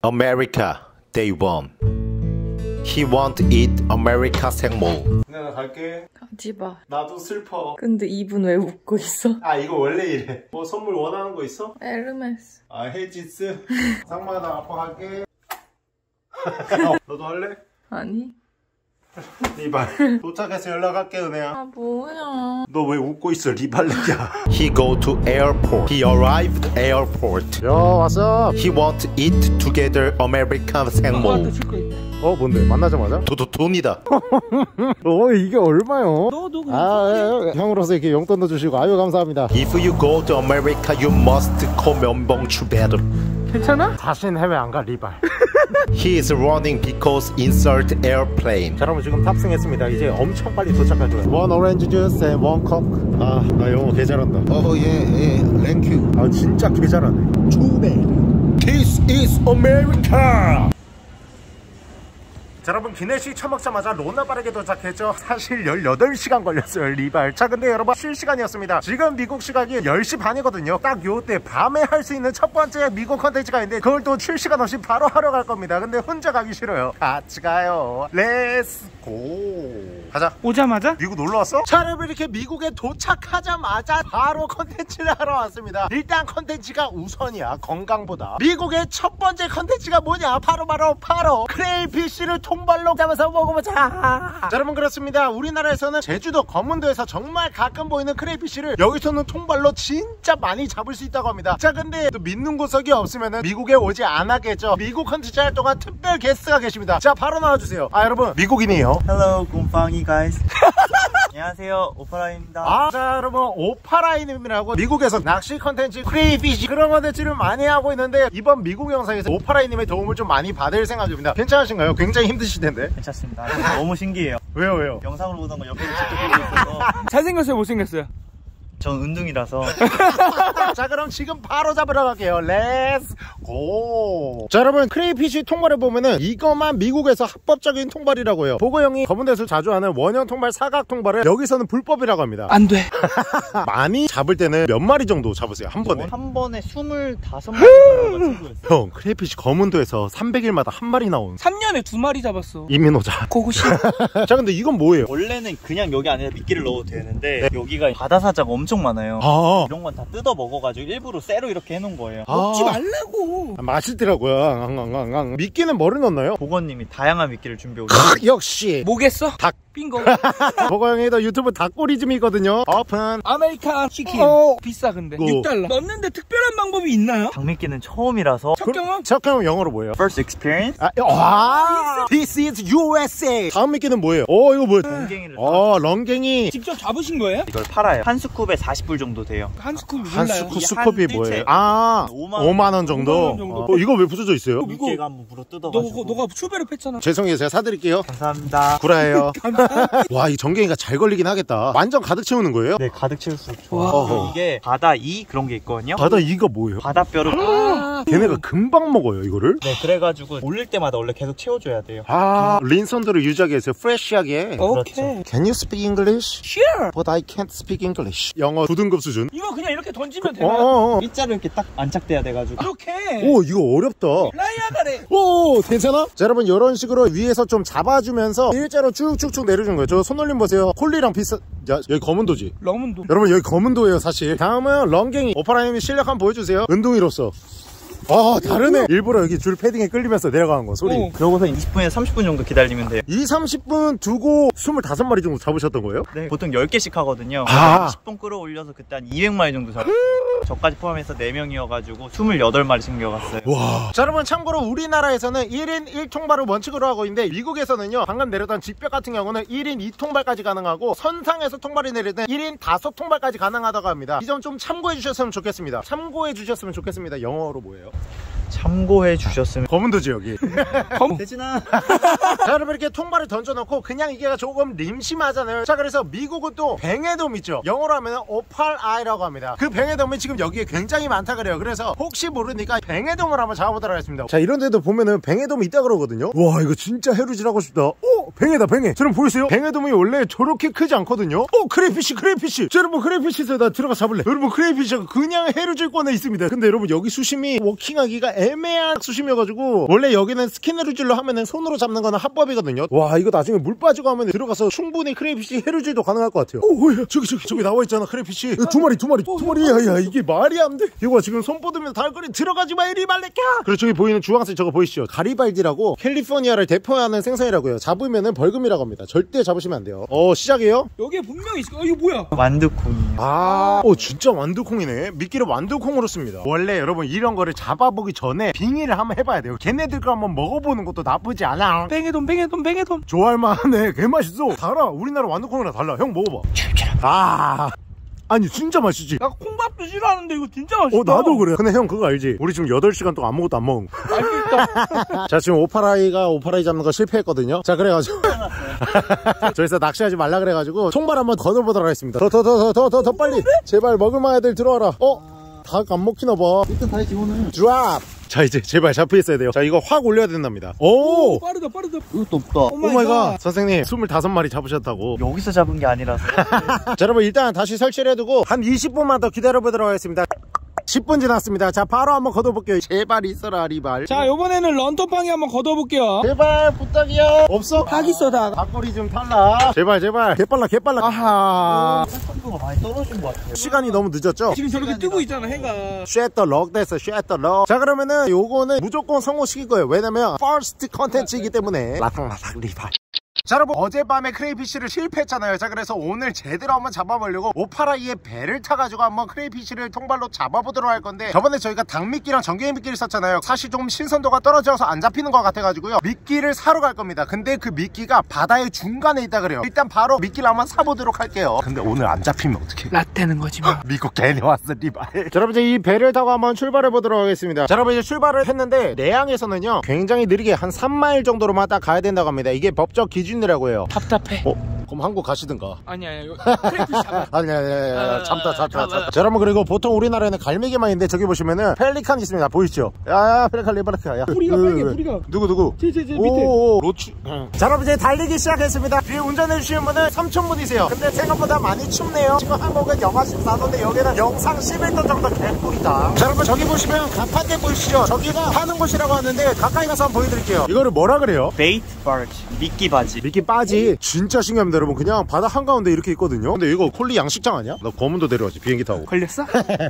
America Day 1. He won't eat America 생모. 나 갈게. 가지 마. 나도 슬퍼. 근데 이분 왜 웃고 있어? 아 이거 원래 이래. 뭐 선물 원하는 거 있어? 에르메스. 아 헤지스. 상마야 나 아빠 갈게. 너도 할래? 아니. 리발. 도착해서 연락할게 은혜야. 아 뭐야. 너 왜 웃고 있어 리발레야. He go to airport. He arrived airport. 야 왔어. He won't eat together America 생모. 뭔데? 만나자마자? 돈이다. 이게 얼마요? 너도 형으로서 이렇게 용돈도 주시고 아유 감사합니다. If you go to America, you must call 면봉 추베르. 괜찮아? 다신 해외 안 가 리발. He is running because insert airplane. 자 여러분 지금 탑승했습니다. 이제 엄청 빨리 도착할 거예요. 원 오렌지 주스 and 원 컵. 나 영어 개 잘한다. 예, 땡큐. 진짜 개 잘하네. 추베. This is America. 자 여러분 기내식 처먹자마자 로나 빠르게 도착했죠. 사실 18시간 걸렸어요 리발. 자 근데 여러분 실시간이었습니다. 지금 미국 시각이 10시 반이거든요. 딱 요때 밤에 할 수 있는 첫 번째 미국 컨텐츠가 있는데 그걸 또 실시간 없이 바로 하러 갈 겁니다. 근데 혼자 가기 싫어요. 같이 가요. 렛츠고. 가자. 오자마자? 미국 놀러 왔어? 자 여러분 이렇게 미국에 도착하자마자 바로 컨텐츠를 하러 왔습니다. 일단 컨텐츠가 우선이야. 건강보다. 미국의 첫 번째 컨텐츠가 뭐냐? 바로 크레이피쉬를 통발로 잡아서 먹어보자. 자 여러분 그렇습니다. 우리나라에서는 제주도 검문도에서 정말 가끔 보이는 크레이피쉬를 여기서는 통발로 진짜 많이 잡을 수 있다고 합니다. 자 근데 또 믿는 구석이 없으면 미국에 오지 않았겠죠. 미국 컨텐츠 할 동안 특별 게스트가 계십니다. 자 바로 나와주세요. 여러분 미국인이에요. Hello, 곰팡이 guys. 안녕하세요, 오파라입니다. 자 여러분 오파라이님이라고 미국에서 낚시 컨텐츠 크레이피쉬 그런 컨텐츠를 많이 하고 있는데 이번 미국 영상에서 오파라이님의 도움을 좀 많이 받을 생각입니다. 괜찮으신가요? 굉장히 힘드실 텐데. 괜찮습니다. 너무 신기해요. 왜요? 영상으로 보던 거 옆에서 직접 보고 있어서. 잘생겼어요 못생겼어요? 전 은둥이라서. 자 그럼 지금 바로 잡으러 갈게요. 렛츠 고. 자 여러분 크레이피쉬 통발을 보면은 이것만 미국에서 합법적인 통발이라고 해요. 보고 형이 검은데서 자주 하는 원형 통발 사각 통발을 여기서는 불법이라고 합니다. 안돼. 많이 잡을 때는 몇 마리 정도 잡으세요 한 번에? 한 번에 25마리 정도가 친구였어요. 형 크레이피쉬 검은도에서 300일마다 한 마리 나온 3년에 2마리 잡았어. 이민호자. 고고씨. 자 근데 이건 뭐예요? 원래는 그냥 여기 안에 미끼를 넣어도 되는데 여기가 바다사자가 엄청 많아요. 이런 건 다 뜯어 먹어가지고 일부러 쇠로 이렇게 해놓은 거예요. 먹지 말라고. 맛있더라고요. 미끼는 뭐를 넣나요? 보건님이 다양한 미끼를 준비해 오셨어요. 역시 뭐겠어? 닭. 빙고. 보고 형이도 유튜브 닭꼬리즘이거든요. 오픈. 아메리칸 치킨. 비싸 근데. 뭐. 6달러. 넣는데 특별한 방법이 있나요? 닭미끼는 처음이라서. 첫 경험? 첫 경험 영어로 뭐예요? First experience. This is USA. 다음 미끼는 뭐예요? 이거 뭐예요? 런갱이를. 런갱이. 직접 잡으신 거예요? 이걸 팔아요. 한 스쿱에 40불 정도 돼요. 한 스쿱 몰라요. 한 스쿱이 한 뭐예요? 뜰채. 5만원 정도? 5만 원 정도. 이거 왜 부서져 있어요? 미끼가 한번 물어 뜯어가지고. 너가 추배를 팼잖아. 죄송해요. 제가 사드릴게요. 감사합니다. 구라예요. 와, 이 전갱이가 잘 걸리긴 하겠다. 완전 가득 채우는 거예요? 네, 가득 채울수록 좋아요. 이게 바다 이 그런 게 있거든요. 바다 이가 뭐예요? 바다뼈를. 걔네가 금방 먹어요, 이거를? 네, 그래가지고 올릴 때마다 원래 계속 채워줘야 돼요. 린선도를 유지하게 해서 프레쉬하게. 오케이. Can you speak English? Sure. But I can't speak English. 영어 9등급 수준. 이거 그냥 이렇게 던지면 되나요? 일자로 이렇게 딱 안착돼야 돼가지고. 이렇게. 오, 이거 어렵다. 라이아가래. 오, 괜찮아? 자, 여러분 이런 식으로 위에서 좀 잡아주면서 일자로 쭉쭉쭉 내려주는 거예요. 저 손올림 보세요. 콜리랑 비슷. 야, 여기 검은도지? 러문도. 여러분 여기 검은도예요 사실. 다음은 런갱이. 오파라님이 실력 한번 보여주세요. 은둥이로서. 다르네. 일부러 여기 줄 패딩에 끌리면서 내려가는 거 소리. 그러고서 20분에서 30분 정도 기다리면 돼요. 30분 두고 25마리 정도 잡으셨던 거예요? 네, 보통 10개씩 하거든요. 10분 끌어올려서 그때 한 200마리 정도 잡았어요. 저까지 포함해서 4명이어가지고 28마리 챙겨갔어요. 와. 자, 여러분 참고로 우리나라에서는 1인 1통발을 원칙으로 하고 있는데 미국에서는요, 방금 내렸던 직벽 같은 경우는 1인 2통발까지 가능하고 선상에서 통발이 내릴 때 1인 5통발까지 가능하다고 합니다. 이 점 좀 참고해 주셨으면 좋겠습니다. 영어로 뭐예요? 참고해 주셨으면. 검은도지 여기. 대진아. 자, 여러분 이렇게 통발을 던져놓고 그냥 이게 조금 림심하잖아요. 자, 그래서 미국은 또 뱅에돔 있죠. 영어로 하면 오팔아이라고 합니다. 그 뱅에돔이 지금 여기에 굉장히 많다 그래요. 그래서 혹시 모르니까 뱅에돔을 한번 잡아보도록 하겠습니다. 자, 이런 데도 보면은 뱅에돔이 있다 그러거든요. 와, 이거 진짜 해루질하고 싶다. 뱅에다 뱅에. 여러분 보이세요? 뱅에돔이 원래 저렇게 크지 않거든요. 크레이피쉬. 자, 여러분 크레이피쉬에서 나 들어가 잡을래. 여러분 크레이피쉬가 그냥 해루질권에 있습니다. 근데 여러분 여기 수심이 워킹하기가 애매한 수심이어가지고 원래 여기는 스킨헤르질로 하면은 손으로 잡는 거는 합법이거든요. 와 이거 나중에 물 빠지고 하면 들어가서 충분히 크레이피시 헤르질도 가능할 것 같아요. 오 저기 나와 있잖아 크레이피시. 두 마리. 야 이게 말이 안 돼. 이거 지금 손 뻗으면 달걀이 들어가지 마 이리 말래까. 그리고 저기 보이는 주황색 저거 보이시죠? 가리발디라고 캘리포니아를 대표하는 생선이라고요. 잡으면은 벌금이라고 합니다. 절대 잡으시면 안 돼요. 시작이에요? 여기에 분명히 있어. 이거 뭐야? 완두콩이에요. 진짜 완두콩이네. 미끼를 완두콩으로 씁니다. 원래 여러분 이런 거를 잡아보기 전에 빙의를 한번 해봐야 돼요. 걔네들 거 한번 먹어보는 것도 나쁘지 않아. 뱅에돔. 좋아할만하네. 개맛있어. 달아. 우리나라 완두콩이랑 달라. 형 먹어봐. 아니 진짜 맛있지? 나 콩밥도 싫어하는데 이거 진짜 맛있다. 나도 그래. 근데 형 그거 알지? 우리 지금 8시간 동안 아무것도 안 먹은 거. 맛있다. 자 지금 오파라이 잡는 거 실패했거든요. 자 그래가지고 저기서 낚시하지 말라 그래가지고 총발 한번 걷어보도록 하겠습니다. 더 빨리. 제발 먹을만한 애들 들어와라. 닭 안 먹히나봐. 일단 다시 집어넣어요. 드랍. 자 이제 제발 잡혀 있어야 돼요. 자 이거 확 올려야 된답니다. 오 빠르다. 이것도 없다. 오마이갓. 선생님 25마리 잡으셨다고. 여기서 잡은 게 아니라서. 자 여러분 일단 다시 설치를 해두고 한 20분만 더 기다려보도록 하겠습니다. 10분 지났습니다. 자 바로 한번 걷어볼게요. 제발 있어라 리발. 자 요번에는 런터팡이 한번 걷어볼게요. 제발 부탁이야. 없어? 닭 있어 닭. 닭꼬리 좀 탈라. 제발 개빨라. 아하. 생선도가 많이 떨어진 것 같아요. 시간이 너무 늦었죠? 지금 저렇게 뜨고 있잖아 해가. 쉐더럭 됐어. 쉐더럭. 자 그러면은 요거는 무조건 성공시킬 거예요. 왜냐면 퍼스트 컨텐츠이기 때문에. 라탕라탕 리발. 자 여러분 어젯밤에 크레이피쉬를 실패했잖아요. 자 그래서 오늘 제대로 한번 잡아보려고 오파라이의 배를 타가지고 한번 크레이피쉬를 통발로 잡아보도록 할 건데, 저번에 저희가 닭미끼랑 전갱이 미끼를 썼잖아요. 사실 좀 신선도가 떨어져서 안 잡히는 것 같아가지고요 미끼를 사러 갈 겁니다. 근데 그 미끼가 바다의 중간에 있다 그래요. 일단 바로 미끼를 한번 사보도록 할게요. 근데 오늘 안 잡히면 어떡해. 라떼는 거지 뭐. 미국 괜히 왔어 리발. 자 여러분 이제 이 배를 타고 한번 출발해 보도록 하겠습니다. 자 여러분 이제 출발을 했는데 내양에서는요 굉장히 느리게 한 3마일 정도로만 딱 가야 된다고 합니다. 이게 법적 기준이라고 해요. 답답해. 그럼 한국 가시든가. 아니야 크레이피쉬 잡아. 아니야 참다. 자 여러분 그리고 보통 우리나라에는 갈매기만 있는데 저기 보시면은 펠리칸 있습니다. 보이시죠? 야 펠리칸 리바르카. 뿌리가 빨개 뿌리가. 누구? 제 밑에. 로치. 자 여러분 이제 달리기 시작했습니다. 뒤에 운전해 주시는 분은 삼촌분이세요. 근데 생각보다 많이 춥네요. 지금 한국은 영하 14도인데 여기는 영상 11도 정도 개꿀이다. 자 여러분 저기 보시면 가판대 보이시죠? 저기가 파는 곳이라고 하는데 가까이 가서 한번 보여드릴게요. 이거를 뭐라 그래요? 베이트 바지, 미끼 바지. 미끼 빠지. 진짜 신기합니다 여러분. 그냥 바다 한가운데 이렇게 있거든요. 근데 이거 콜리 양식장 아니야? 나 검은도 데려왔지 비행기 타고. 걸렸어?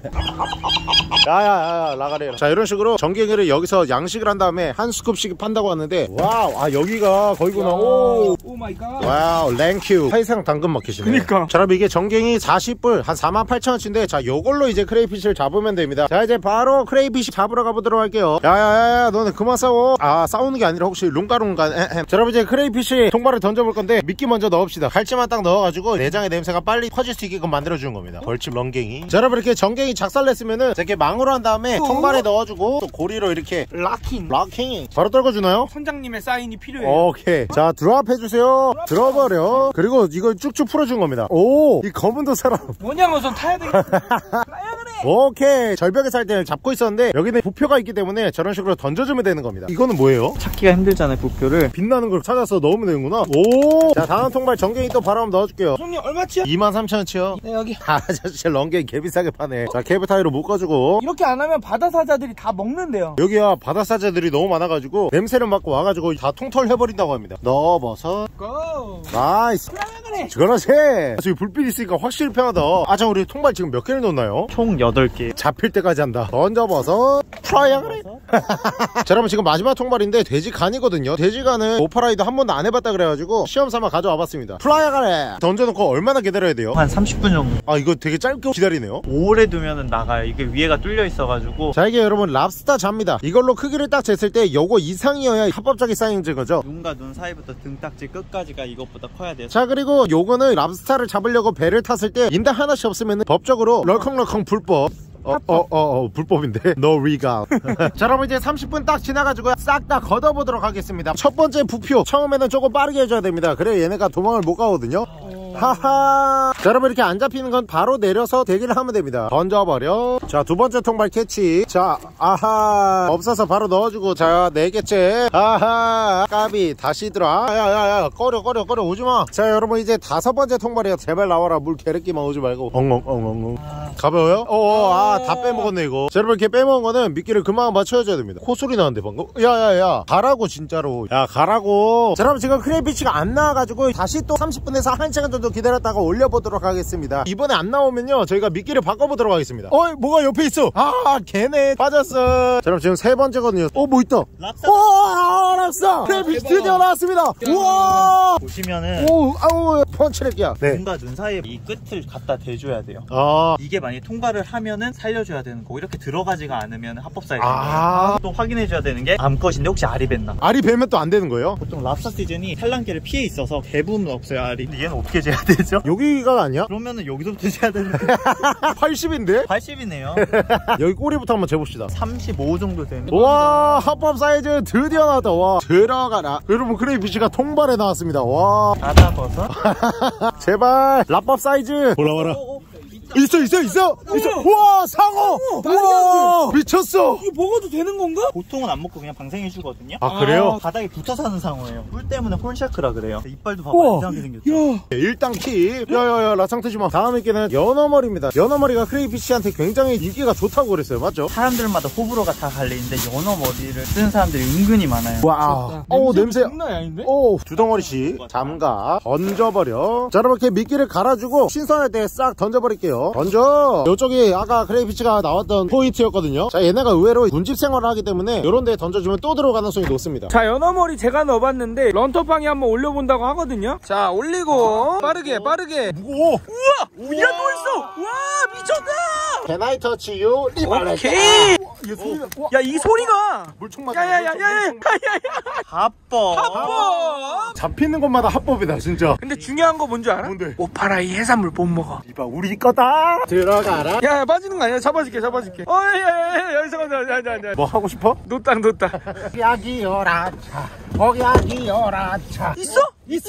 야야야 라가래. 자 이런 식으로 전갱이를 여기서 양식을 한 다음에 한 스쿱씩 판다고 하는데, 와우 여기가 거기구나. 오 마이 갓. 와우 랭큐. 해상 당근 마켓이네. 그니까. 자 여러분 이게 전갱이 40불 한 48,000원치인데 자 요걸로 이제 크레이피쉬를 잡으면 됩니다. 자 이제 바로 크레이피쉬 잡으러 가보도록 할게요. 야야야 너네 그만 싸워. 싸우는 게 아니라 혹시 룽가룽가. 자 여러분 이제 크레이피쉬 통발을 던져볼 건데 미끼 먼저 넣읍시다. 갈치만 딱 넣어가지고 내장의 냄새가 빨리 퍼질 수 있게끔 만들어주는 겁니다. 벌집 런갱이. 자 여러분 이렇게 전갱이 작살냈으면은 이렇게 망으로 한 다음에 통발에 넣어주고 또 고리로 이렇게 락킹 바로 떨궈주나요? 선장님의 사인이 필요해요. 오케이. 자 드롭 해주세요. 들어버려. 그리고 이걸 쭉쭉 풀어준 겁니다. 오 이 검은도 사람 뭐냐고선 타야 되겠다. 오케이. 절벽에 살 때 잡고 있었는데 여기는 부표가 있기 때문에 저런 식으로 던져주면 되는 겁니다. 이거는 뭐예요? 찾기가 힘들잖아요 부표를. 빛나는 걸 찾아서 넣으면 되는구나. 오. 자 다음 통발 전갱이 또 바로 한번 넣어줄게요. 손님 얼마치야? 23,000원치요. 네 여기. 진짜 런갱이 개비싸게 파네. 자 케이블 타이로 묶어주고. 이렇게 안 하면 바다 사자들이 다 먹는데요. 여기야 바다 사자들이 너무 많아가지고 냄새를 맡고 와가지고 다 통털 해버린다고 합니다. 넣어버섯. 고. 나이스. 그렇지. 저기 불빛 있으니까 확실히 편하다. 자 우리 통발 지금 몇 개를 넣었나요? 총 8개. 잡힐 때까지 한다. 던져버섯. 프라이야 그래. 자 여러분 지금 마지막 통발인데 돼지간이거든요. 돼지간은 오파라이도 한 번도 안 해봤다 그래가지고 시험 삼아 가져와 봤습니다. 프라이야 그래. 던져놓고 얼마나 기다려야 돼요? 한 30분 정도. 이거 되게 짧게 기다리네요. 오래 두면은 나가요. 이게 위에가 뚫려 있어가지고. 자 이게 여러분 랍스타 잡니다. 이걸로 크기를 딱 쟀을 때 요거 이상이어야 합법적인 사이즈인 거죠. 눈과 눈 사이부터 등딱지 끝까지가 이것보다 커야 돼요. 자 그리고 요거는 랍스타를 잡으려고 배를 탔을 때 인당 하나씩 없으면 법적으로 럴컹럴컹 불법. 불법인데 no legal. 자 여러분 이제 30분 딱 지나가지고 싹 다 걷어보도록 하겠습니다. 첫 번째 부표 처음에는 조금 빠르게 해줘야 됩니다. 그래 얘네가 도망을 못 가거든요. 하하. 자, 여러분 이렇게 안 잡히는 건 바로 내려서 대기를 하면 됩니다. 던져버려. 자, 두 번째 통발 캐치. 자, 아하. 없어서 바로 넣어주고. 자, 네 개째. 아하. 까비. 다시 들어. 야야야. 꺼려 오지마. 자, 여러분 이제 다섯 번째 통발이야. 제발 나와라. 물 게르기만 오지 말고. 엉엉. 가벼워요? 다 빼먹었네 이거. 자, 여러분 이렇게 빼먹은 거는 미끼를 그만 맞춰줘야 됩니다. 콧소리 나는데 방금. 야야야. 가라고 진짜로. 야, 가라고. 자, 여러분 지금 크레이피치가 안 나와가지고 다시 또 30분에서 1시간 정도 기다렸다가 올려보도록 하겠습니다. 이번에 안 나오면요 저희가 미끼를 바꿔보도록 하겠습니다. 뭐가 옆에 있어. 걔네 빠졌어. 자, 그럼 지금 세 번째거든요. 뭐 있다. 랍스터. 랍스터. 크레이피치 드디어 나왔습니다. 우와. 보시면은 펀치렉이야. 네. 눈과 눈 사이에 이 끝을 갖다 대줘야 돼요. 아. 이게 만약에 통과를 하면은 살려줘야 되는 거고, 이렇게 들어가지가 않으면 합법 사이즈. 또 확인해줘야 되는 게 암컷인데 혹시 알이 뱉나? 알이 배면 또 안 되는 거예요? 보통 랍스터 시즌이 산란기를 피해 있어서 대부분 없어요, 알이. 근데 얘는 어떻게 재야 되죠? 여기가 아니야? 그러면은 여기서부터 재야 되는데 80인데? 80이네요. 여기 꼬리부터 한번 재봅시다. 35 정도 되는. 와, 합법 사이즈 드디어 나왔다. 와, 들어가라. 여러분 크레이피치가 통발에 나왔습니다. 와. 아다버섯. 제발 랍법 사이즈 올라와라. 있어. 우와, 상어. 우와, 미쳤어. 이거 먹어도 되는 건가? 보통은 안 먹고 그냥 방생해주거든요. 아, 그래요? 바닥에 붙어 사는 상어예요. 뿔 때문에 홀샤크라 그래요. 이빨도 봐봐, 이상하게 생겼죠. 야, 일단 킵. 야야야, 라상트지마. 다음 있게는 연어머리입니다. 연어머리가 크레이피치한테 굉장히 인기가 좋다고 그랬어요. 맞죠? 사람들마다 호불호가 다 갈리는데 연어 머리를 쓰는 사람들이 은근히 많아요. 와. 냄새. 장난 아닌데? 두 덩어리씩 잠가 던져버려. 자, 여러분 이렇게 미끼를 갈아주고 신선할 때 싹 던져버릴게요. 던져. 이쪽이 아까 크레이피치가 나왔던 포인트였거든요. 자, 얘네가 의외로 군집 생활을 하기 때문에 이런 데 던져주면 또 들어올 가능성이 높습니다. 자, 연어머리 제가 넣어봤는데 런터팡이 한번 올려본다고 하거든요. 자, 올리고 빠르게 무거워. 우와! 야, 또 있어! 와, 미쳤다! Can I touch you? 오케이! 야, 이 소리가! 물총 맞아. 야야야야야! 합법. 잡히는 것마다 합법이다 진짜. 근데 중요한 거 뭔지 알아? 뭔데? 오파라 이 해산물 못 먹어. 이봐, 우리 거다. 들어가라. 야, 빠지는 거 아니야? 잡아줄게. 야, 잠깐만. 뭐 하고 싶어? 노땅. 여기 오라차. 여기 오라차. 있어? 있다.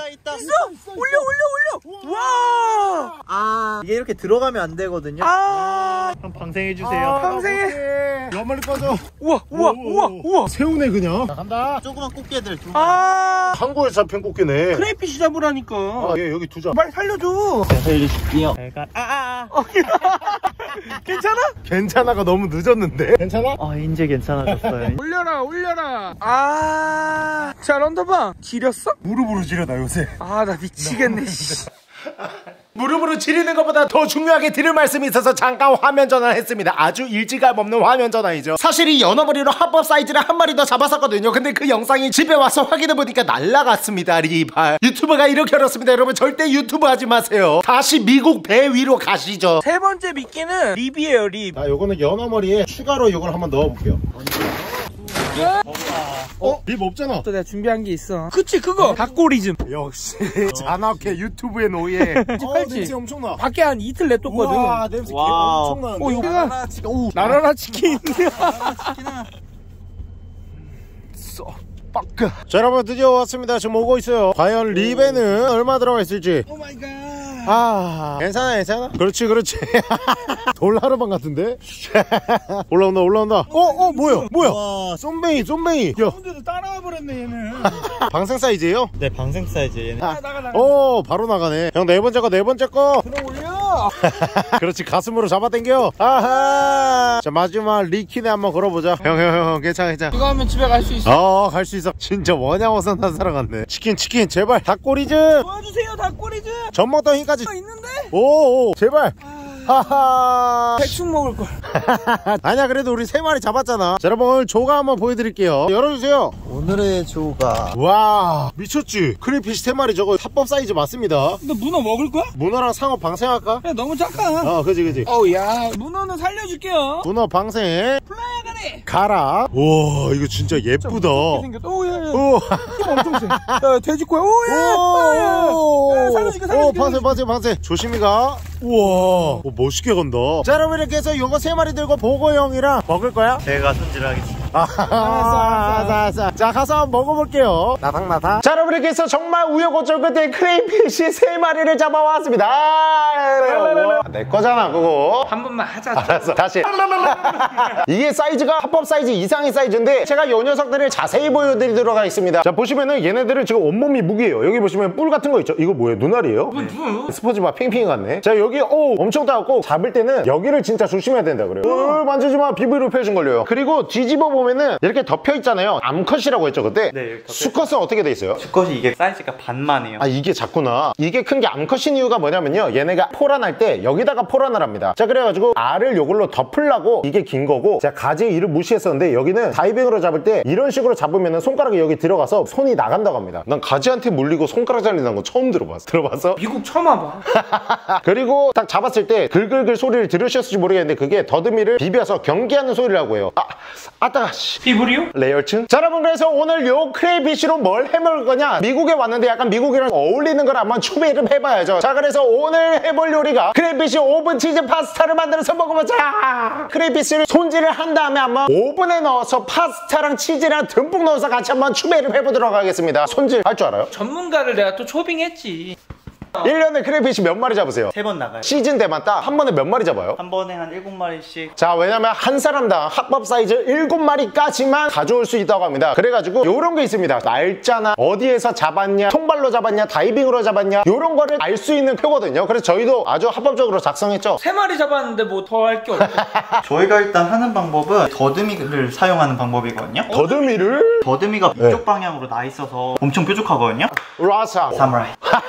올려! 와! 이게 이렇게 들어가면 안 되거든요. 그럼 방생해주세요. 방생해. 연말리 꺼져. 우와. 새우네 그냥. 자, 간다. 조그만 꽃게들 두 한국에서 잡힌 꽃게네. 크레이피쉬 잡으라니까. 얘 여기 두자. 빨리 살려줘. 살려줄게요. 괜찮아가 너무 늦었는데. 괜찮아? 이제 괜찮아졌어요. 올려라. 자, 런터팡 지렸어? 무릎으로 지려다 요새. 나 미치겠네. 무릎으로 지르는 것보다 더 중요하게 드릴 말씀이 있어서 잠깐 화면 전환을 했습니다. 아주 일지감 없는 화면 전환이죠. 사실 이 연어머리로 합법 사이즈를 한 마리 더 잡았었거든요. 근데 그 영상이 집에 와서 확인해보니까 날라갔습니다. 리발. 유튜브가 이렇게 어렵습니다. 여러분 절대 유튜브 하지 마세요. 다시 미국 배 위로 가시죠. 세 번째 미끼는 립이에요, 립. 요거는 연어머리에 추가로 요걸 한번 넣어볼게요. 립 없잖아. 또 내가 준비한 게 있어. 그치, 그거. 닭꼬리즘. 역시 잔악회 유튜브의 노예. 냄새 엄청나. 밖에 한 이틀 냅뒀거든. 와, 냄새 엄청나는데. 여기가 나라라 치킨. 자, 여러분 드디어 왔습니다. 지금 오고 있어요. 과연 립에는 얼마 들어가 있을지. 오 마이 갓. 괜찮아. 그렇지. 돌하르방 같은데? 올라온다. 뭐야? 와, 쏨뱅이. 야, 근데도 따라와 버렸네, 얘는. 방생 사이즈예요? 네, 방생 사이즈 얘는. 나가. 바로 나가네. 형, 네 번째 거. 들어 올려. 그렇지, 가슴으로 잡아당겨. 아하. 자, 마지막 리키네 한번 걸어보자. 형, 괜찮아. 이거 하면 집에 갈 수 있어. 갈 수 있어. 진짜 원양어선 한 사람 같네. 치킨, 제발. 닭꼬리즘. 도와주세요, 닭꼬리즘. 젖 먹던 힘까지. 있는데? 오, 제발. 하하. 백숙 먹을 걸. 아니야, 그래도 우리 3마리 잡았잖아. 자, 여러분 오늘 조가 한번 보여드릴게요. 열어주세요. 오늘의 조가. 와, 미쳤지? 크레이피쉬 3마리 저거 합법 사이즈 맞습니다. 너 문어 먹을 거야? 문어랑 상어 방생할까? 야, 너무 작아. 그지. 야, 문어는 살려줄게요. 문어 방생. 플라야 가라. 와, 이거 진짜 예쁘다. 생겼다. 엄청 세. 야, 돼지코야. 살려줄게. 방생. 조심히 가. 우와, 멋있게 간다. 자, 여러분 이렇게 해서 요거 3마리 들고 보고 형이랑 먹을 거야? 제가 손질하겠습니다. 자, 알았어. 자, 가서 한번 먹어볼게요. 나닥나닥. 자, 여러분, 이렇게 해서 정말 우여곡절 끝에 크레이피쉬 3마리를 잡아왔습니다. 내 거잖아, 그거. 한 번만 하자. 알았어, 다시. 이게 사이즈가 합법 사이즈 이상의 사이즈인데 제가 이 녀석들을 자세히 보여드리도록 하겠습니다. 자, 보시면은 얘네들은 지금 온몸이 무기예요. 여기 보시면 뿔 같은 거 있죠? 이거 뭐예요? 눈알이에요? 스포츠바 핑핑이 같네. 자, 여기 엄청 따갑고 잡을 때는 여기를 진짜 조심해야 된다 그래요. 만지지 마. 피부로 표준 걸려요. 그리고 뒤집어 보면은 이렇게 덮여 있잖아요. 암컷이라고 했죠 그때? 네, 여기 덮여 수컷은 어떻게 돼 있어요? 수컷이 이게 사이즈가 반만 해요. 아, 이게 작구나. 이게 큰 게 암컷인 이유가 뭐냐면요, 얘네가 포란할 때 여기다가 포란을 합니다. 자, 그래가지고 알을 요걸로 덮으려고 이게 긴 거고, 제가 가지의 이를 무시했었는데 여기는 다이빙으로 잡을 때 이런 식으로 잡으면은 손가락이 여기 들어가서 손이 나간다고 합니다. 난 가지한테 물리고 손가락 잘린다는 거 처음 들어봤어. 들어봤어? 미국 처음 와봐. 그리고 딱 잡았을 때 글글글 소리를 들으셨을지 모르겠는데 그게 더듬이를 비벼서 경계하는 소리라고 해요. 따가 피부리오? 레이얼층? 자, 여러분, 그래서 오늘 요 크레이피쉬로 뭘 해먹을 거냐, 미국에 왔는데 약간 미국이랑 어울리는 걸 한번 추배를 해봐야죠. 자, 그래서 오늘 해볼 요리가 크레이피쉬 오븐 치즈 파스타를 만들어서 먹어보자. 크레이피쉬를 손질을 한 다음에 한번 오븐에 넣어서 파스타랑 치즈랑 듬뿍 넣어서 같이 한번 추배를 해보도록 하겠습니다. 손질 할 줄 알아요? 전문가를 내가 또 초빙했지. 1년에 크레이피쉬 몇 마리 잡으세요? 3번 나가요. 시즌 때만 딱 한 번에 몇 마리 잡아요? 한 번에 한 7마리씩. 자, 왜냐면 한 사람당 합법 사이즈 7마리까지만 가져올 수 있다고 합니다. 그래가지고 요런 게 있습니다. 날짜나 어디에서 잡았냐, 통발로 잡았냐, 다이빙으로 잡았냐, 요런 거를 알 수 있는 표거든요. 그래서 저희도 아주 합법적으로 작성했죠. 3마리 잡았는데 뭐 더 할 게 없어. 저희가 일단 하는 방법은 더듬이를 사용하는 방법이거든요. 더듬이를? 더듬이가 이쪽 방향으로 나 있어서 엄청 뾰족하거든요. 라사. 사무라이.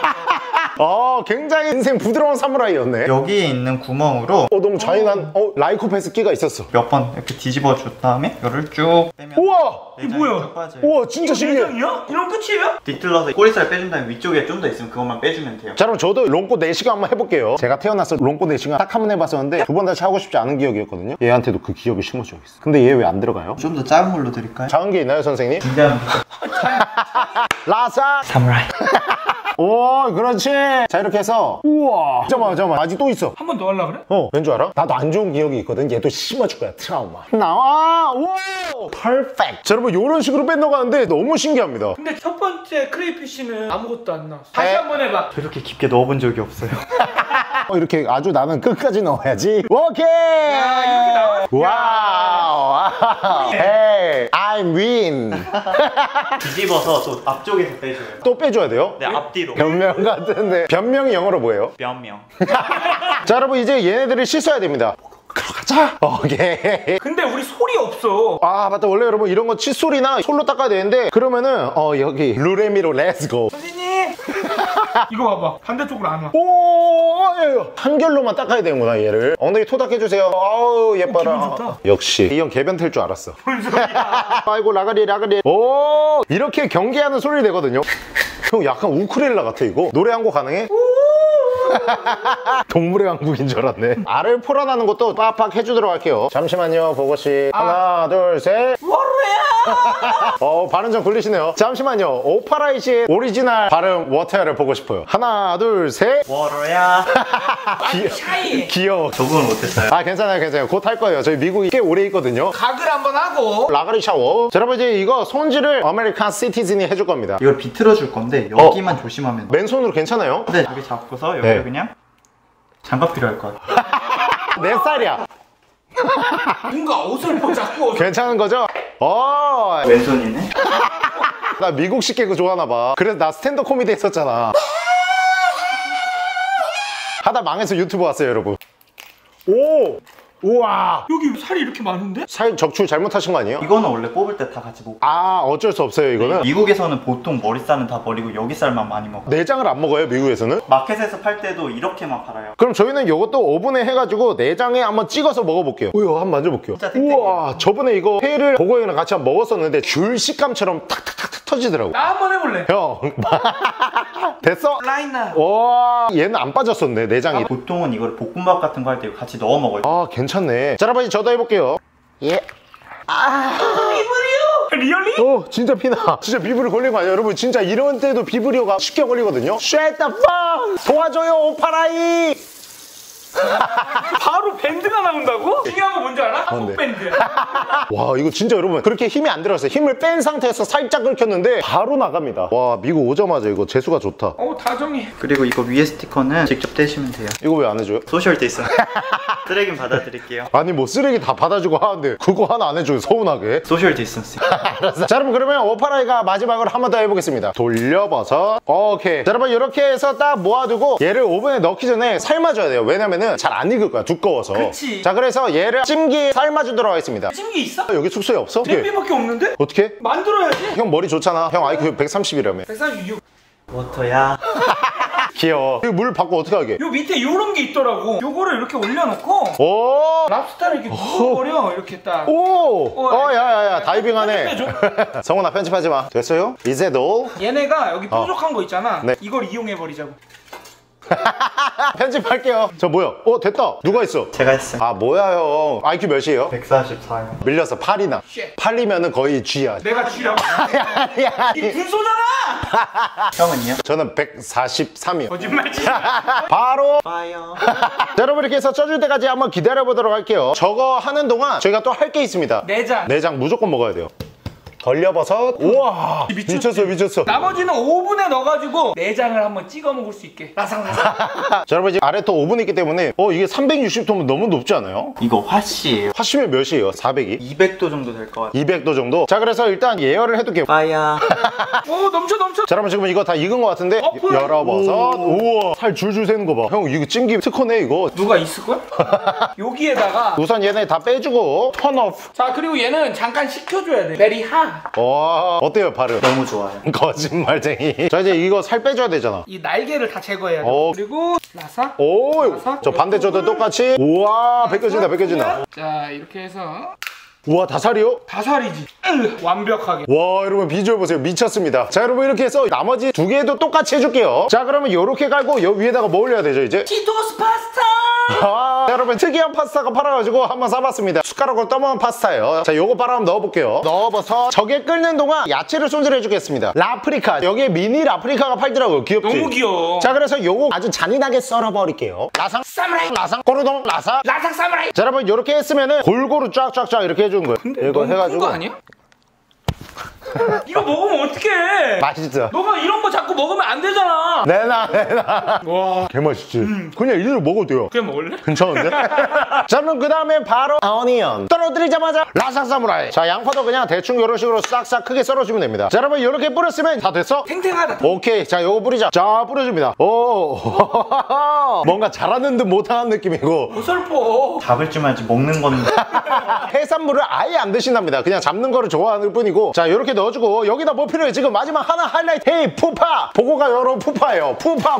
굉장히 인생 부드러운 사무라이였네. 여기에 있는 구멍으로 너무 잔인한 라이코패스 끼가 있었어. 몇 번 이렇게 뒤집어 준 다음에 이거를 쭉 빼면 우와! 이게 뭐야? 쭉 빠져요. 우와, 진짜 신기해. 내장이야? 이런 끝이에요? 뒤틀러서 꼬리살 빼준 다음에 위쪽에 좀 더 있으면 그것만 빼주면 돼요. 자, 그럼 저도 롱꼬 내시경 한번 해볼게요. 제가 태어나서 롱꼬 내시경 딱 한 번 해봤었는데 2번 다시 하고 싶지 않은 기억이었거든요. 얘한테도 그 기억이 심어져있어. 근데 얘 왜 안 들어가요? 좀 더 작은 걸로 드릴까요? 작은 게 있나요, 선생님? 준비하면 라사! 사무라이. 오, 그렇지. 자, 이렇게 해서 우와, 잠깐만 아직 또 있어. 한 번 더 하려고 그래? 왠 줄 알아? 나도 안 좋은 기억이 있거든. 얘도 심어줄 거야, 트라우마. 나와. 우와, 퍼펙트. 자, 여러분, 이런 식으로 뺏어가는데 너무 신기합니다. 근데 첫 번째 크레이피쉬는 아무것도 안 나왔어. 다시 한번 해봐. 그렇게 깊게 넣어본 적이 없어요. 이렇게 아주 나는 끝까지 넣어야지. 오케이. 야, 이렇게 나와? 와우. Hey, I win. 뒤집어서 또 앞쪽에서 빼줘요. 또 빼줘야 돼요? 네, 앞뒤로. 변명 같은데. 변명이 영어로 뭐예요? 몇명. 자, 여러분, 이제 얘네들을 씻어야 됩니다. 가자. 오케이. 근데 우리 솔이 없어. 맞다. 원래 여러분 이런 거 칫솔이나 솔로 닦아야 되는데, 그러면은 여기 루레미로 렛츠고. 선생님. 이거 봐봐. 반대쪽으로 안 와. 한결로만 닦아야 되는구나, 얘를. 엉덩이 토닥해주세요. 아우, 예뻐라. 기분 좋다. 역시 이 형 개변 텔 줄 알았어. 뭔 소리야. 아이고, 라가리. 오, 이렇게 경계하는 소리 내거든요. 형 약간 우쿨렐라 같아. 이거 노래 한 곡 가능해? 동물의 왕국인 줄 알았네. 알을 풀어나는 것도 빡빡 해주도록 할게요. 잠시만요, 보고씨. 하나, 둘, 셋. 뭐야? 발음 좀 굴리시네요. 잠시만요. 오파라이시의 오리지널 발음 워터야를 보고 싶어요. 하나, 둘, 셋. 워러야. 샤이. 귀여워. 적응을 못했어요. 괜찮아요. 곧 할 거예요. 저희 미국이 꽤 오래 있거든요. 각을 한번 하고. 라가리 샤워. 자, 여러분, 이제 이거 손질을 아메리칸 시티즌이 해줄 겁니다. 이걸 비틀어 줄 건데 여기만 조심하면 돼요. 맨손으로 괜찮아요? 네, 여기 잡고서 여기를 네. 그냥 장갑 필요할 것 같아요. 내 살이야. 뭔가 옷을 자꾸. 괜찮은 거죠? 왼손이네. 나 미국식 개그 좋아하나 봐. 그래서 나 스탠드 코미디 했었잖아. 하다 망해서 유튜브 왔어요, 여러분. 우와. 여기 살이 이렇게 많은데? 살 적출 잘못하신 거 아니에요? 이거는 원래 뽑을 때 다 같이 먹고. 어쩔 수 없어요, 이거는. 미국에서는 보통 머리살은 다 버리고 여기 살만 많이 먹어요. 내장을 안 먹어요, 미국에서는? 마켓에서 팔 때도 이렇게만 팔아요. 그럼 저희는 이것도 오븐에 해가지고 내장에 한번 찍어서 먹어볼게요. 한번 만져볼게요. 진짜 땡땡이에요. 우와, 저번에 이거 회를 보고형이랑 같이 한번 먹었었는데 귤 식감처럼 탁탁탁 터지더라고. 나 한번 해볼래. 형. 됐어? 라인나. 와, 얘는 안 빠졌었네, 내장이. 보통은 이걸 볶음밥 같은 거 할 때 같이 넣어 먹어요. 괜찮네. 자, 여러분, 저도 해볼게요. 예. 비브리오? 리얼리? 진짜 피나. 진짜 비브리오 걸린 거 아니야? 여러분, 진짜 이런 때도 비브리오가 쉽게 걸리거든요. Shut the fuck! 도와줘요, 오파라이! 바로 바로 밴드가 나온다고? 중요한 거 뭔지 알아? 한국 밴드. 와 이거 진짜 여러분 그렇게 힘이 안 들었어요. 힘을 뺀 상태에서 살짝 긁혔는데 바로 나갑니다. 와 미국 오자마자 이거 재수가 좋다. 다정해. 그리고 이거 위에 스티커는 직접 떼시면 돼요. 이거 왜 안 해줘요? 소셜 디스턴스. 쓰레기는 받아드릴게요. 아니 뭐 쓰레기 다 받아주고 하는데 그거 하나 안 해줘요 서운하게. 소셜 디스턴스. 알았어. 자 여러분 그러면 오파라이가 마지막으로 한 번 더 해보겠습니다. 돌려봐서 오케이. 자 여러분 이렇게 해서 딱 모아두고 얘를 오븐에 넣기 전에 삶아줘야 돼요. 왜냐면은 잘 안 익을 거야 두꺼워서. 그치. 자 그래서 얘를 찜기에 삶아주도록 하겠습니다. 찜기 있어? 여기 숙소에 없어? 냄비밖에 없는데? 어떻게? 만들어야지. 형 머리 좋잖아. 형 IQ 130이라며. 136. 워터야. 귀여워. 이거 물 받고 어떻게 하게? 요 밑에 요런 게 있더라고. 요거를 이렇게 올려놓고 오! 랍스타를 이렇게 누워버려. 이렇게 딱. 오! 야야야 다이빙하네. 편집해줘. 성훈아 편집하지 마. 됐어요? Is that all? 얘네가 여기 뾰족한 거 있잖아. 네. 이걸 이용해버리자고. 편집할게요. 저 뭐야? 됐다. 누가 있어? 제가 했어요. 아 뭐야 형. IQ 몇이에요? 144요. 밀려서 8이나. 쉣. 8이면은 거의 G야. 내가 쥐라고. 이 분소잖아. 형은요? 저는 143이요. 거짓말치지. 바로 파이어. 자, 여러분 이렇게 해서 쪄줄 때까지 한번 기다려보도록 할게요. 저거 하는 동안 저희가 또 할 게 있습니다. 내장. 내장 무조건 먹어야 돼요. 걸려버섯. 우와 미쳤어. 나머지는 오븐에 넣어가지고 내장을 한번 찍어 먹을 수 있게. 라상라상. 자 여러분 지금 아래 또 오븐이 있기 때문에 이게 360도면 너무 높지 않아요? 이거 화씨예요. 화시면 몇이에요? 400이? 200도 정도 될 것 같아요. 200도 정도? 자 그래서 일단 예열을 해둘게요. 파이어. 오 넘쳐. 자 여러분 지금 이거 다 익은 것 같은데 오픈! 열어버섯. 우와 살 줄줄 새는 거봐. 형 이거 찜기 특허네 이거. 누가 있을걸? 여기에다가. 우선 얘네 다 빼주고 턴 오프. 자 그리고 얘는 잠깐 식혀줘야 돼. 베리 하. 와 어때요 발음? 너무 좋아요. 거짓말쟁이. 자 이제 이거 살 빼줘야 되잖아. 이 날개를 다 제거해야 돼. 오. 그리고 라사. 저 반대쪽도 똑같이. 우와 벗겨진다. 자 이렇게 해서 우와 다 살이요? 다살이지. 완벽하게. 와 여러분 비주얼 보세요 미쳤습니다. 자 여러분 이렇게 해서 나머지 두 개도 똑같이 해줄게요. 자 그러면 요렇게 깔고 요 위에다가 뭐 올려야 되죠 이제? 치토스 파스타. 자, 여러분 특이한 파스타가 팔아가지고 한번 싸봤습니다. 숟가락으로 떠먹은 파스타예요. 자 요거 바로 한번 넣어볼게요. 넣어봐서 저게 끓는 동안 야채를 손질해 주겠습니다. 라프리카. 여기에 미니 라프리카가 팔더라고요. 귀엽지? 너무 귀여워. 자 그래서 요거 아주 잔인하게 썰어버릴게요. 라상 사무라이. 라상 꼬르동 라사. 라상 사무라이. 자 여러분 요렇게 했으면은 골고루 쫙쫙쫙 이렇게 해주는 거예요. 근데 이거 너무 해가지고 큰 거 아니야? 이거 먹으면 어떡해. 맛있어. 너가 이런 거 자꾸 먹으면 안 되잖아. 내놔 와. 개맛있지. 그냥 이대로 먹어도 돼요. 그냥 먹을래? 괜찮은데? 자 그럼 그 다음에 바로 어니언 떨어뜨리자마자 라삭 사무라이. 자 양파도 그냥 대충 이런 식으로 싹싹 크게 썰어주면 됩니다. 자 여러분 이렇게 뿌렸으면 다 됐어? 탱탱하다. 오케이 자 요거 뿌리자. 자 뿌려줍니다. 오 뭔가 잘하는 듯 못하는 느낌이고 어설퍼. 잡을 줄 알지 먹는 건데. 해산물을 아예 안 드신답니다. 그냥 잡는 거를 좋아하는 뿐이고. 자 요렇게 넣어주고 여기다 뭐 필요해? 지금 마지막 하나 하이라이트. 헤이 푸파. 보고가 여러분 푸파예요. 푸파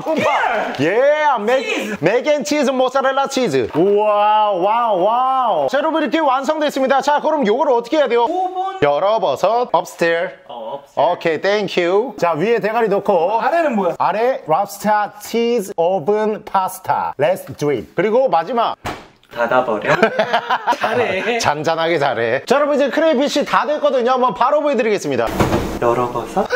예 맥앤치즈 모짜렐라 치즈. 우와 와우. 자 여러분 이렇게 완성됐습니다. 자 그럼 요거를 어떻게 해야 돼요? 오븐. 열어버섯 upstairs. 오케이 땡큐. 자 위에 대가리 넣고 아래는 뭐야? 아래 랍스타 치즈 오븐 파스타. Let's do it. 그리고 마지막 닫아버려. 잘해. 잔잔하게 잘해. 자 여러분 이제 크레이피쉬 다 됐거든요. 한번 바로 보여드리겠습니다. 열어버섯.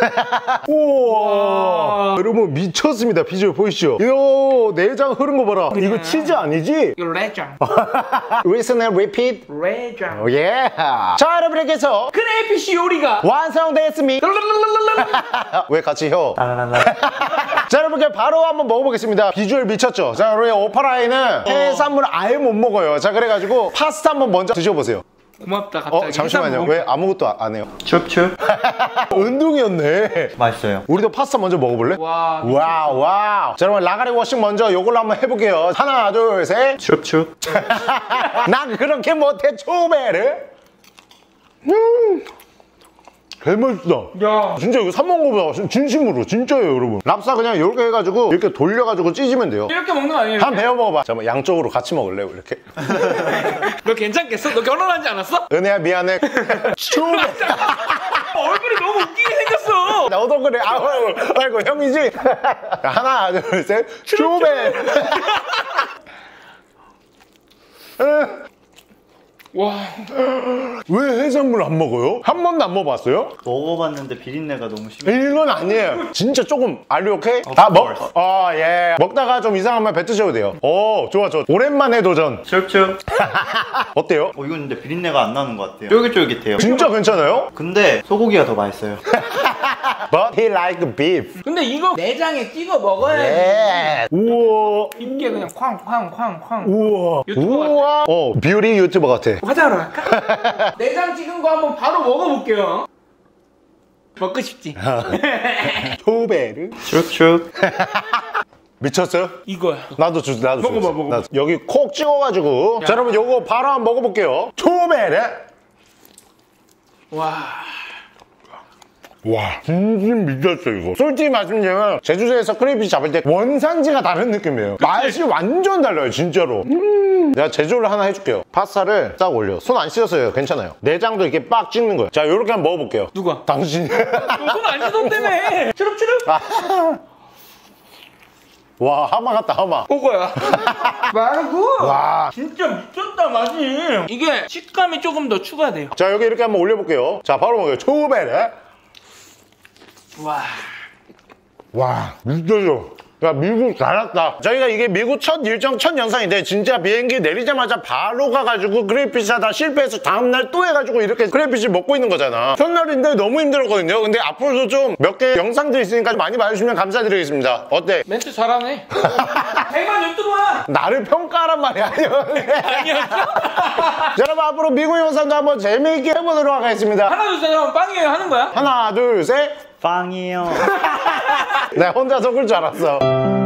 우와 여러분 미쳤습니다. 비주얼 보이시죠? 이거 내장 흐른 거 봐라. 이거 치즈 아니지? 이거 레장. Listen and repeat. 레장. 예. 자 여러분 이렇게 해서 크레이피쉬 요리가 완성됐습니다. 왜 같이 혀? 라라라. 자 여러분 이제 바로 한번 먹어보겠습니다. 비주얼 미쳤죠? 자 우리 오파라이는 해산물 아예 못 먹어요. 자 그래가지고 파스타 한번 먼저 드셔보세요. 고맙다 갑자기. 잠시만요. 왜 아무것도 안 해요? 춥춥. 운동이었네. 맛있어요. 우리도 파스타 먼저 먹어볼래? 와. 와우. 자 여러분 라가리 워싱 먼저 요걸로 한번 해볼게요. 하나 둘 셋. 춥춥. 난 그렇게 못해 초베르. 개맛있다. 야. 진짜 이거 사 먹은 거보다 진심으로 진짜예요 여러분. 랍스타 그냥 이렇게 해가지고 이렇게 돌려가지고 찢으면 돼요. 이렇게 먹는 거 아니에요? 한 배워 먹어봐. 잠깐만 양쪽으로 같이 먹을래 이렇게. 너 괜찮겠어? 너 결혼하지 않았어? 은혜야 미안해. 초베. 얼굴이 너무 웃기게 생겼어. 너도 그래. 아이고 형이지. 하나 둘 셋. 초베. 와. 왜 해산물 안 먹어요? 한 번도 안 먹어봤어요? 먹어봤는데 비린내가 너무 심해. 이건 아니에요. 진짜 조금 Are you okay? course. 예. 먹다가 좀 이상하면 뱉으셔도 돼요. 좋아. 오랜만에 도전. 슉슉. 어때요? 이건 근데 비린내가 안 나는 것 같아요. 쫄깃쫄깃해요. 진짜 괜찮아요? 근데 소고기가 더 맛있어요. But he like beef. 근데 이거 내장에 찍어 먹어야지. 예. 우와. 입게 그냥 쾅쾅쾅쾅. 우와. 유튜버 우와. 뷰티 유튜버 같아. 화장하러 갈까? 내장 찍은 거 한번 바로 먹어볼게요. 먹고 싶지? 초베르. 슉슉. 미쳤어요? 이거야. 나도 먹어봐, 줬어. 먹어봐. 나도. 여기 콕 찍어가지고. 자, 여러분 요거 바로 한번 먹어볼게요. 초베르. 와, 진짜 미쳤어 이거. 솔직히 말씀드리면 제주도에서 크레이피쉬 잡을 때 원산지가 다른 느낌이에요. 맛이 완전 달라요, 진짜로. 내가 제조를 하나 해줄게요. 파스타를 딱 올려. 손 안 씻었어요. 괜찮아요. 내장도 이렇게 빡 찍는 거예요. 자, 요렇게 한번 먹어볼게요. 누가? 당신이. 손 안 씻었다며. 추룩추룩. 와, 하마 같다, 하마. 그거야. 말고. 와. 진짜 미쳤다 맛이. 이게 식감이 조금 더 추가돼요. 자, 여기 이렇게 한번 올려볼게요. 자, 바로 먹어요. 초베르. 와, 미쳤어. 야, 미국 잘 왔다. 저희가 이게 미국 첫 일정, 첫 영상인데 진짜 비행기 내리자마자 바로 가가지고 크레이피쉬 하다 실패해서 다음날 또 해가지고 이렇게 크레이피쉬 먹고 있는 거잖아. 첫날인데 너무 힘들었거든요. 근데 앞으로도 좀 몇 개 영상들 있으니까 많이 봐주시면 감사드리겠습니다. 어때? 멘트 잘하네. 100만 유튜버야. 나를 평가하란 말이 아니었어? 자, 여러분 앞으로 미국 영상도 한번 재미있게 해보도록 하겠습니다. 하나 둘 셋 하면 빵이에요 하는 거야? 하나, 둘, 셋. 빵이에요. 내가 혼자 속을 줄 알았어.